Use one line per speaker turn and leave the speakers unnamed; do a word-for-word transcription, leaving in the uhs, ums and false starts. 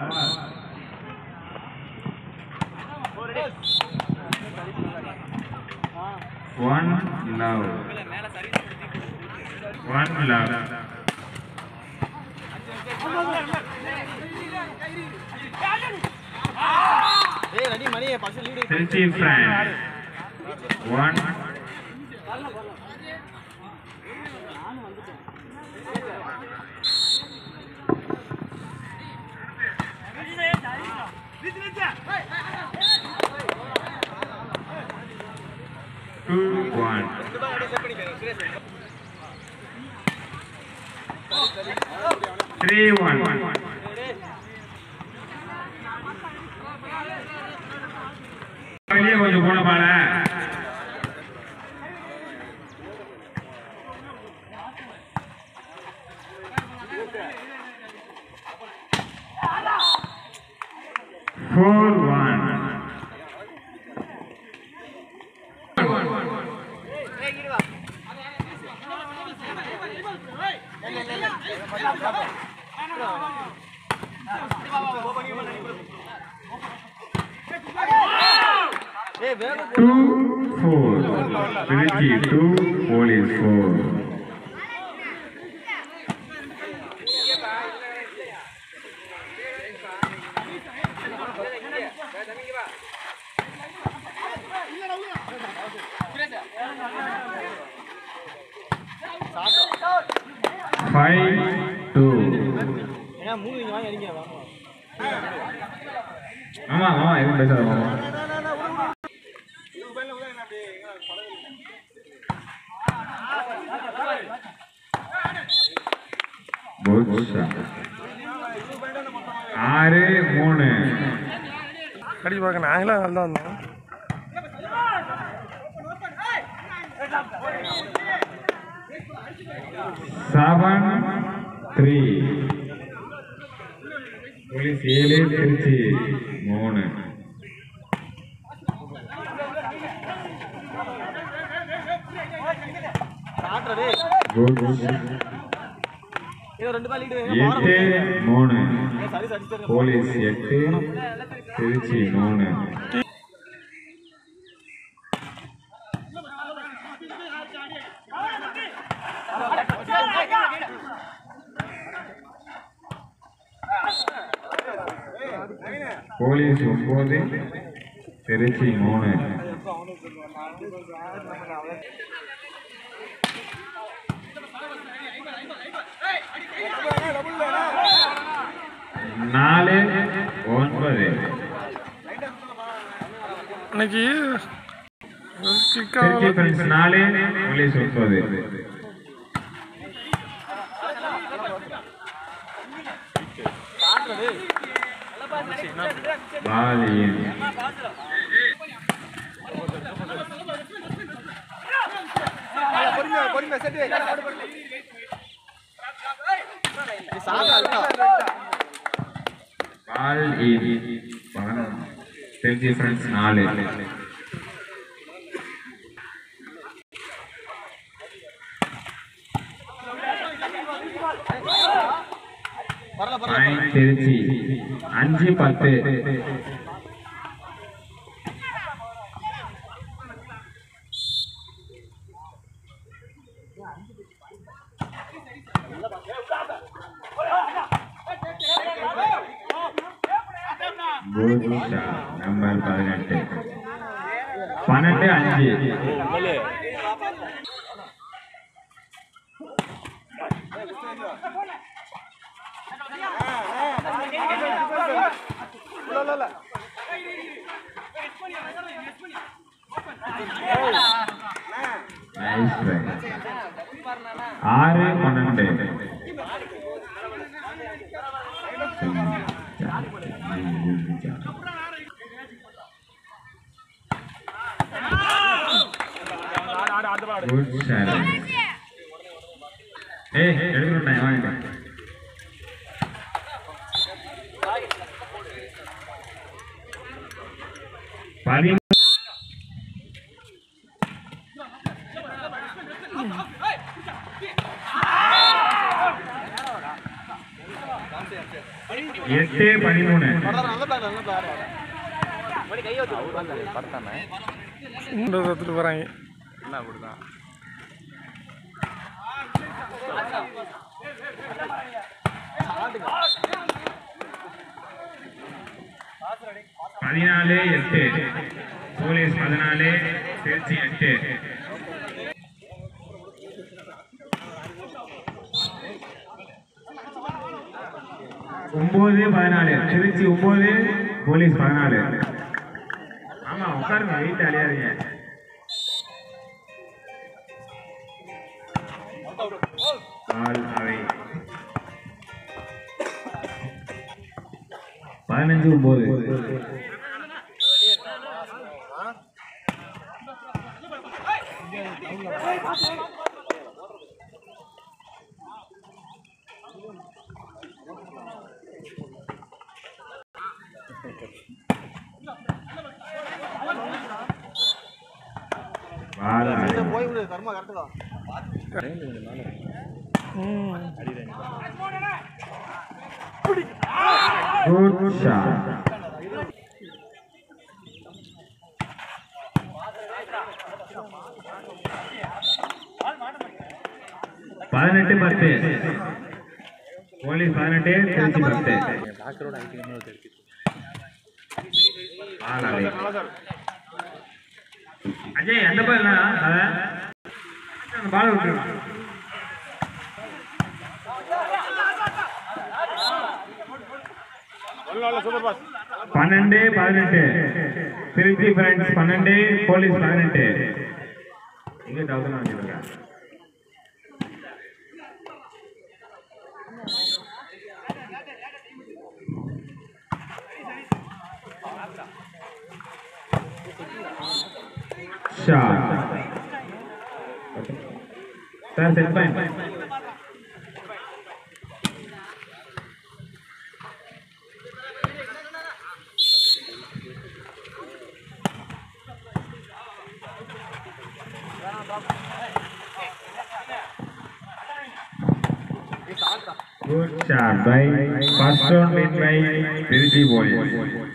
One love. One love. Trichy friend. One. Two one. Three one. வெளியே கொஞ்சம் போன பால four one. Two four. Trichy two, Police four. Five two. ஆமா ஆமா எதுவும் பேசாத மாமா. ஆறு மூணு.
கடிச்சு பார்க்க நாங்களும் நல்லா வந்தோம்.
Seven three. போலீஸ் ஏழு, திருச்சி மூணு. எட்டு மூணு. போலீஸ் எட்டு, திருச்சி மூணு. போலீஸ் ஒன்பது, திருச்சி மூணு. நாலு ஒன்பது.
இன்னைக்கு
நாலு, போலீஸ் ஒன்பது. பாலியன் பால் திருச்சி ஃப்ரெண்ட்ஸ் நாலு. திருச்சி அஞ்சு பத்து. நம்பர் பதினெட்டு. பன்னெண்டு அஞ்சு. ஆறு பன்னெண்டு. ஏய் எடுத்துட்டேன் வாங்க. பாதி எட்டு எட்டு பதிமூணு
எடுத்துட்டு போறாங்க.
பதினாலு எட்டு போலீஸ் பதினாலு திருச்சி எட்டு. ஒன்பது பதினாலு திருச்சி ஒன்பது போலீஸ் பதினாலு. ஆமா உட்காருங்க வெயிட் அழியாதீங்க. அவை பதினஞ்சு ஒன்பது. Good shot. பதினெட்டு பத்து போலீஸ் பதினெட்டு திருச்சி பத்து. அஜய் எந்த பால் பால் விட்டு பன்னெண்டு பதினெட்டு திருச்சி ஃப்ரெண்ட்ஸ் பன்னெண்டு போலீஸ் பதினெட்டு. எங்க தௌசண்ட் வாங்கிருக்க shot. Sir, set point. Good shot by first round win by Tirupati Boys.